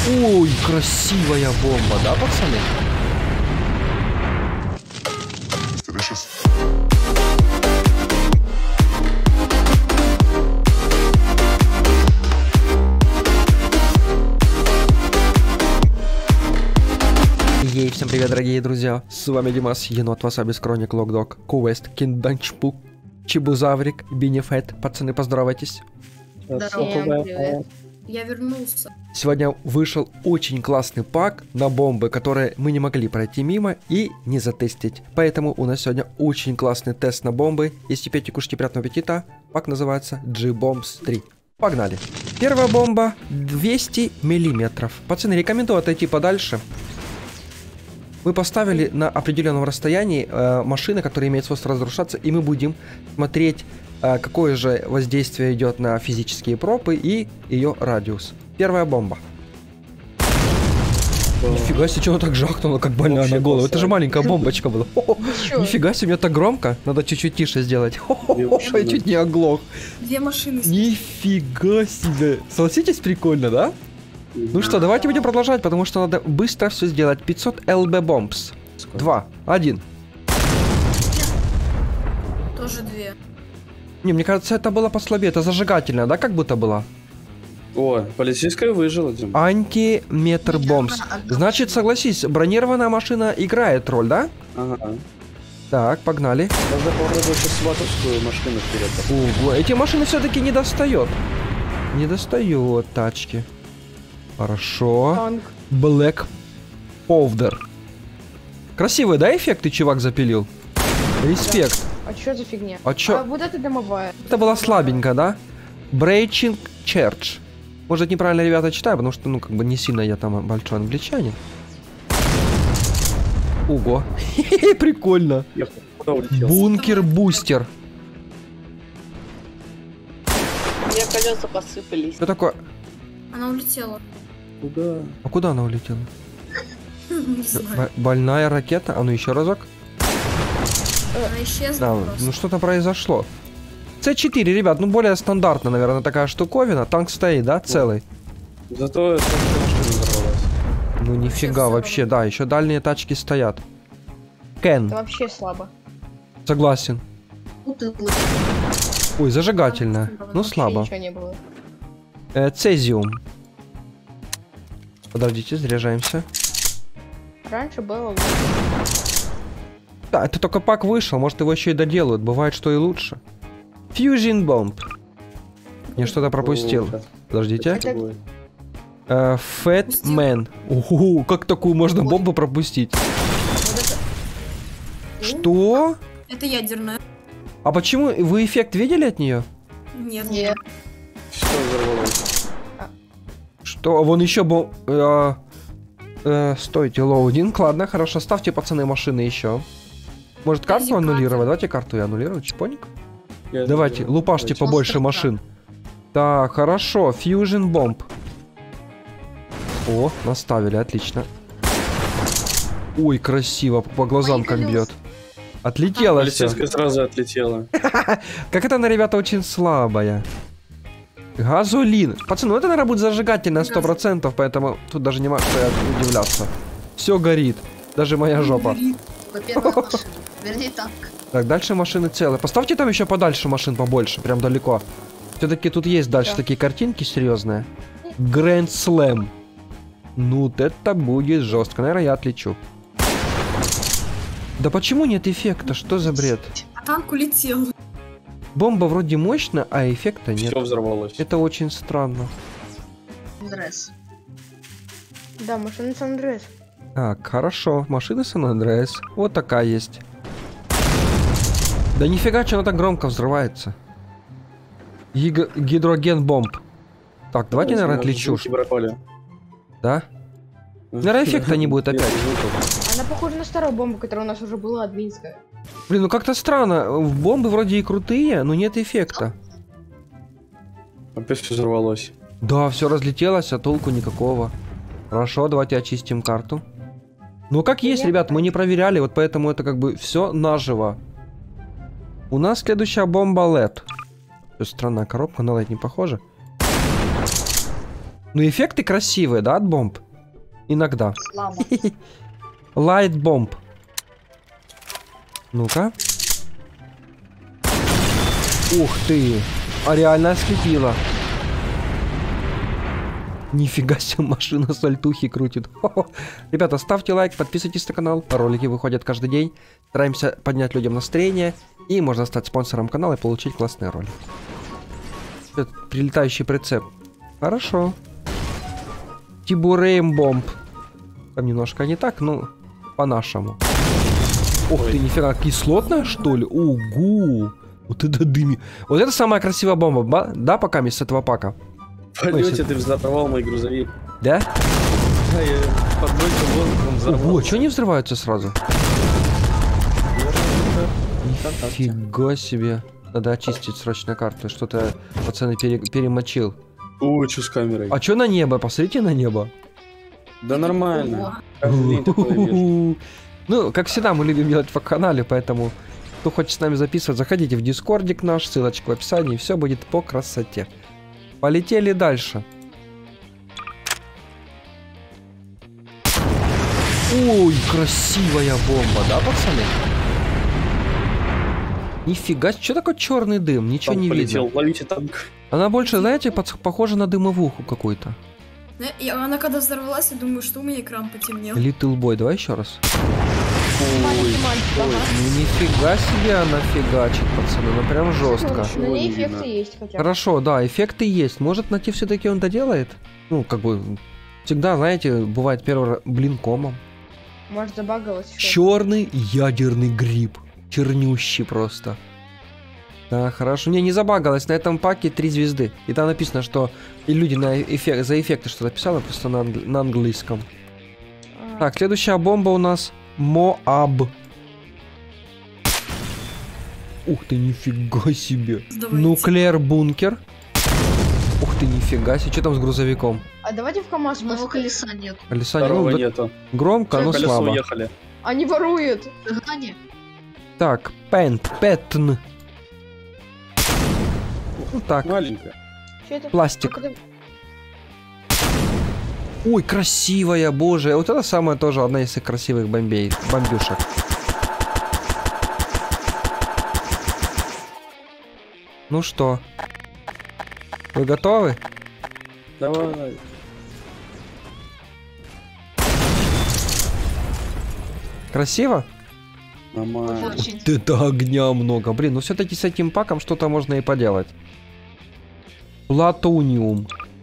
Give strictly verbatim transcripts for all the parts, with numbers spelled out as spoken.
Ой, красивая бомба, да, пацаны? Ей, всем привет, дорогие друзья, с вами Димас, енот, Васаби, Скроник, Локдог, Квест, Кинданчпу, Чебузаврик, Бенефет. Пацаны, поздоровайтесь. Здорово, привет. Я вернулся. Сегодня вышел очень классный пак на бомбы, которые мы не могли пройти мимо и не затестить. Поэтому у нас сегодня очень классный тест на бомбы. Если пейте, кушайте, приятного аппетита. Пак называется G-Bombs три. Погнали. Первая бомба двести миллиметров. Пацаны, рекомендую отойти подальше. Мы поставили на определенном расстоянии э, машины, которые имеют свойство разрушаться, и мы будем смотреть, э, какое же воздействие идет на физические пропы и ее радиус. Первая бомба. О. Нифига себе, что она так жахнула, как больная вообще на голову. Поставить. Это же маленькая бомбочка была. Нифига себе, мне так громко. Надо чуть-чуть тише сделать. Я чуть не оглох. Две машины. Нифига себе. Согласитесь, прикольно, да? Ну что, давайте будем продолжать, потому что надо быстро все сделать. пятьсот эл би бомбс. Два. Один. Тоже две. Не, мне кажется, это было послабее. Это зажигательное, да, как будто было? О, полицейская выжила, Дим. Антиметр бомбс. Значит, согласись, бронированная машина играет роль, да? Ага. Так, погнали. Надо попробовать сватовскую машину вперед. Ого, эти машины все-таки не достает. Не достает тачки. Хорошо. Танк. Black Powder. Красивые, да, эффекты чувак запилил? Респект. Да. А чё за фигня? А чё? А вот это домовая. Это была слабенько, да? Breaching Church. Может, неправильно ребята читаю, потому что, ну, как бы не сильно я там большой англичанин. Ого. Прикольно. Бункер-бустер. У меня колеса посыпались. Что такое? Она улетела. Куда? А куда она улетела? Не знаю. Больная ракета? А ну еще разок. Она исчезла. Да, ну что-то произошло. С четыре, ребят, ну более стандартно, наверное, такая штуковина. Танк стоит, да, целый? Зато эта машина взорвалась. Ну нифига вообще, да, еще дальние тачки стоят. Кен. Это вообще слабо. Согласен. Ой, зажигательно. Ну слабо. Ничего не было. Э, цезиум. Подождите, заряжаемся. Раньше было. Да, это только пак вышел, может его еще и доделают. Бывает, что и лучше. Fusion Bomb. Я что-то пропустил. Подождите. Это... Uh, Fat Man. Уху, как такую можно бомбу пропустить? Вот это... Что? Это ядерная. А почему? Вы эффект видели от нее? Нет. Нет. Все взорвалось. Что? Вон еще бом... Э, э, стойте, лоудинг. Ладно, хорошо. Ставьте, пацаны, машины еще. Может, карту аннулировать? Давайте карту и аннулировать. Чпоник? Я Давайте, забыл. лупашьте Давайте. побольше машин. Так, хорошо. Fusion Bomb. О, наставили, отлично. Ой, красиво. По глазам как бьет. Отлетело все. Полицейская сразу отлетела. Как это она, ребята, очень слабая. Газолин. Пацаны, ну это, наверное, будет зажигательно сто процентов, поэтому тут даже не могу удивляться. Все горит. Даже моя жопа. Первая машина. Вернее, танк. Так, дальше машины целые. Поставьте там еще подальше машин побольше, прям далеко. Все-таки тут есть дальше такие картинки серьезные. Grand Slam. Ну, вот это будет жестко. Наверное, я отлечу. Да почему нет эффекта? Что за бред? А танк улетел. Бомба вроде мощная, а эффекта нет. Все взорвалось. Это очень странно. Дресс. Да, машина Сан-Андреас. Так, хорошо. Машина Сан-Андреас. Вот такая есть. Да нифига, что она так громко взрывается. Гиг... Гидроген бомб. Так, давайте, Да, наверное, отлечу. Да? Наверное, эффекта не будет опять. Она похожа на старую бомбу, которая у нас уже была, админская. Блин, ну как-то странно. Бомбы вроде и крутые, но нет эффекта. Опять все взорвалось. Да, все разлетелось, а толку никакого. Хорошо, давайте очистим карту. Ну как есть, ребят, мы не проверяли, вот поэтому это как бы все наживо. У нас следующая бомба лед. Странная коробка, на лед не похожа. Ну, эффекты красивые, да, от бомб? Иногда. Слава. Light бомб. Ну-ка. Ух ты. А реально ослепила. Нифига себе, машина сальтухи крутит. Хо-хо. Ребята, ставьте лайк, подписывайтесь на канал. Ролики выходят каждый день. Стараемся поднять людям настроение. И можно стать спонсором канала и получить классные ролики. Это прилетающий прицеп. Хорошо. Тибурейм бомб. Там немножко не так, ну, по-нашему. Ох ты, нифига, кислотная, что ли? Угу. Вот это дыми. Вот это самая красивая бомба, да, пока с этого пака? В полете ты взорвал мой грузовик. Да? Да, я подбросил воздухом, взорвал. Ого, что они взрываются сразу? Нифига себе. Надо очистить срочно карту. Что-то, пацаны, пере перемочил. Ой, что с камерой? А что на небо? Посмотрите на небо. Да нормально. Каждый день такое вижу. Ну, как всегда, мы любим делать по канале, поэтому кто хочет с нами записывать, заходите в дискордик наш, ссылочка в описании, все будет по красоте. Полетели дальше. Ой, красивая бомба, да, пацаны? Нифига, что такое черный дым? Ничего Танк не полетел, видно. ловите танк. Она больше, знаете, под- похожа на дымовуху какую-то. Ну, я- Она когда взорвалась, я думаю, что у меня экран потемнел. Little Boy, давай еще раз. Ой, Мальчик, ага. Ну нифига себе она фигачит, пацаны, ну прям жестко. На Чего ней не эффекты видно? есть хотя бы. Хорошо, да, эффекты есть. Может, найти все-таки он доделает? Ну, как бы, всегда, знаете, бывает первый раз блинкомом. Может, забагалась еще. Черный ядерный гриб. Чернющий просто. Да, хорошо. Не, не забагалось. На этом паке три звезды. И там написано, что и люди на эффект, за эффекты что-то писали, просто на, англ- на английском. А, Так, следующая бомба у нас Моаб. Ух ты, нифига себе. Давайте. Нуклеар бункер. Ух ты, нифига себе. Что там с грузовиком? а давайте в КамАЗ Одного поставим. колеса нет. Колеса Второго ну, нету. громко, но Колесо слабо. уехали. Они воруют. Грани. Так, пент, петн. Ну так, Маленькая. Что это? пластик. Как это? Ой, красивая, боже. Вот это самая тоже одна из красивых бомбей, бомбюшек. Ну что? Вы готовы? Давай. Красиво? Нормально. Очень. Вот это огня много. Блин, ну все-таки с этим паком что-то можно и поделать. Платониум.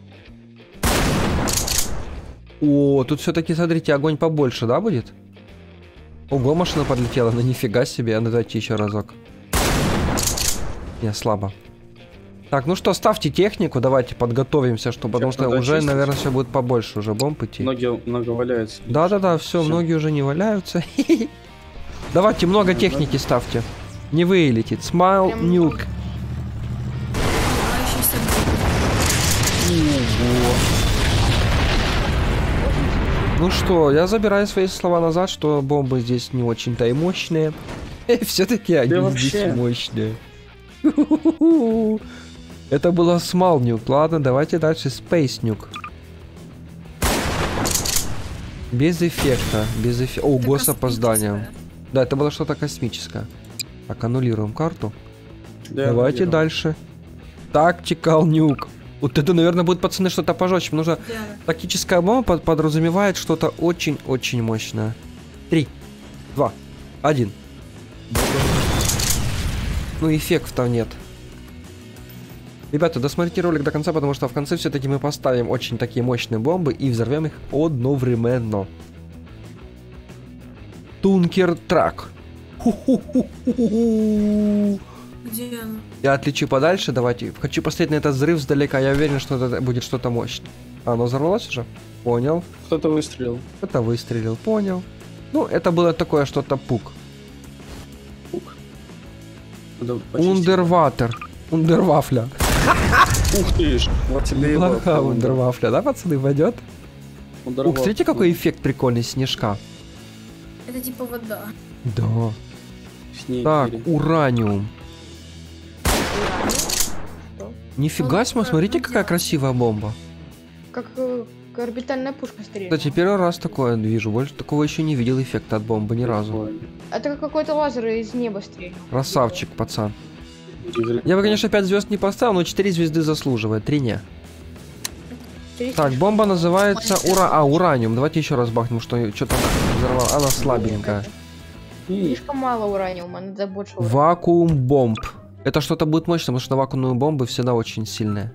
О, тут все-таки, смотрите, огонь побольше, да, будет? Ого, машина подлетела, ну нифига себе. А ну давайте еще разок. Не, слабо. Так, ну что, ставьте технику, давайте подготовимся, что, потому что надо уже, очистить. наверное, все будет побольше уже бомб идти. Ноги много валяются. Да-да-да, все, Всё. многие уже не валяются. Давайте много Ага. техники ставьте. Не вылетит. Смайл Прям нюк. Взрывающийся Ну что, я забираю свои слова назад, что бомбы здесь не очень-то и мощные. Все-таки они Да здесь вообще. мощные. Это было Small Nuke. Ладно, давайте дальше Space Nuke. Без эффекта. Без эффекта. Ого, с опозданием. Да, это было что-то космическое. Так, аннулируем карту. Да, Давайте я дальше. Tactical Nuke. Вот это, наверное, будет, пацаны, что-то пожестче. Потому что Да. тактическая бомба под- подразумевает что-то очень-очень мощное. Три, два, один. Ну, эффектов нет. Ребята, досмотрите ролик до конца, потому что в конце все-таки мы поставим очень такие мощные бомбы и взорвем их одновременно. Тункер трак. Ху-ху-ху-ху-ху. Где она? Я отлечу подальше, давайте. Хочу посмотреть на этот взрыв сдалека, я уверен, что это будет что-то мощное. А, оно взорвалось уже? Понял. Кто-то выстрелил. Это выстрелил, понял. Ну, это было такое что-то пук. Надо почистить. Ундерватер. Ундервафля. Ух ты ж. Вот тебе и Плохая было. ундервафля, да, пацаны, пойдет? Ундервафля. Ух, смотрите, какой эффект прикольный снежка. Это типа вода. Да. Снег Так, или- ураниум. Нифига Ну, себе, смотрите, ну, какая да. красивая бомба. как э, орбитальная пушка стреляет. Кстати, первый раз такое вижу. Больше такого еще не видел эффекта от бомбы ни разу. Это как какой-то лазер из неба стрелял. Красавчик, пацан. Я бы, конечно, пять звезд не поставил, но четыре звезды заслуживает, три не. Так, бомба называется ура... А, ураниум. Давайте еще раз бахнем, что что-то взорвало. Она слабенькая. Слишком мало ураниума, надо больше ураниума. Вакуум бомб. Это что-то будет мощное, потому что вакуумные бомбы всегда очень сильные.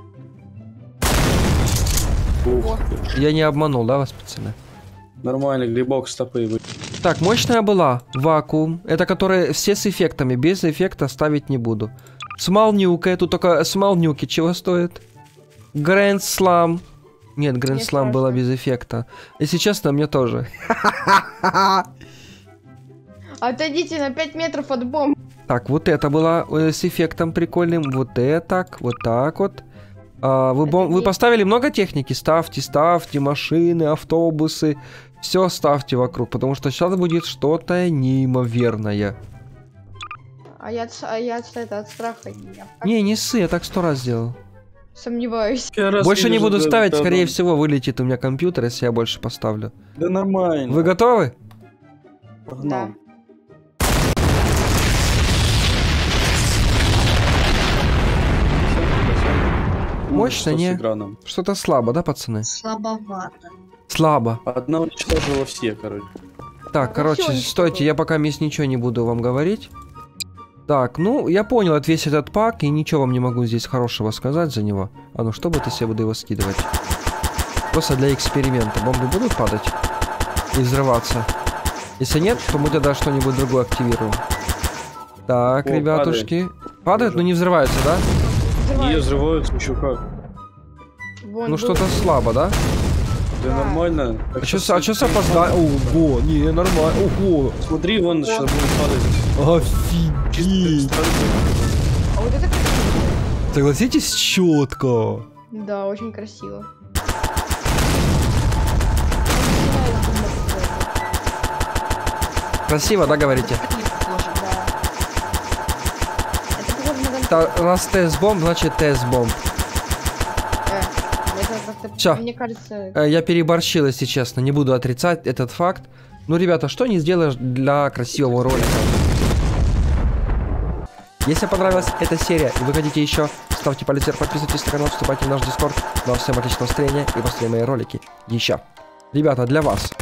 Я не обманул, да, вас, пацаны? Нормально, грибок стопы. Так, мощная была. Вакуум. Это которые все с эффектами. Без эффекта ставить не буду. Смалнюка. Тут только смалнюки чего стоит? Грэнд Слам. Нет, Грэнд Слам было без эффекта. Если честно, мне тоже. Отойдите на пять метров от бомб. Так, вот это было э, с эффектом прикольным. Вот это так, вот так вот. А, вы, бом... вы поставили много техники? Ставьте, ставьте машины, автобусы. Все ставьте вокруг, потому что сейчас будет что-то неимоверное. А я, а я это, от страха не... Не, не ссы, я так сто раз сделал. Сомневаюсь. Больше не буду ставить, скорее всего вылетит у меня компьютер, если я больше поставлю. Да нормально. Вы готовы? Да. Мощно, не? Что-то слабо, да, пацаны? Слабовато. Слабо. Одна уничтожила все, короче. Так, короче, стойте, я пока мест ничего не буду вам говорить. Так, ну, я понял от весь этот пак, и ничего вам не могу здесь хорошего сказать за него. А ну, что бы ты себе буду его скидывать? Просто для эксперимента. Бомбы будут падать? И взрываться? Если нет, то мы тогда что-нибудь другое активируем. Так, О, ребятушки. Падает, падает но не взрывается, да? Не взрываются, еще как. Вон, ну, что-то слабо, да? Да, да. Нормально. А что а с опозданием? Ого, не, нормально. Ого. Смотри, вон сейчас будет падать. Офигеть. А вот это красиво. Согласитесь, четко. Да, очень красиво. Красиво, да, говорите? Да. Это раз тест-бомб, значит тест-бомб. Все, мне кажется... я переборщил, если честно, не буду отрицать этот факт. Ну, ребята, что не сделаешь для красивого ролика? Если понравилась эта серия и вы хотите еще, ставьте палец вверх, подписывайтесь на канал, вступайте в наш дискорд. Ну а всем отличного настроения и посмотрим мои ролики еще. Ребята, для вас